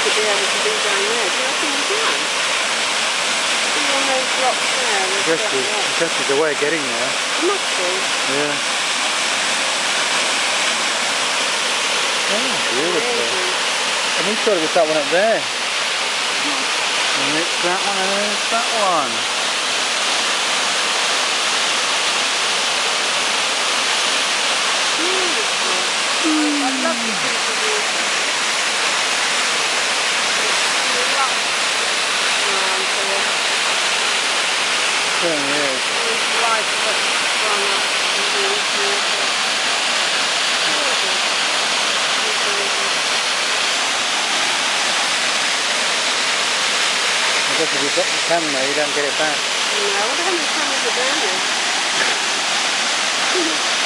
to be able to be down there. Do you reckon you can? See on those rocks there? There's a way of getting there. There must be. Yeah. Oh, beautiful. And we thought it was that one up there. And it's that one and it's that one. Beautiful. I'd love to see the water. Certainly is. It's life that's sprung up in the water. I guess if you drop the camera, you don't get it back. No, I wonder how many cameras are down there.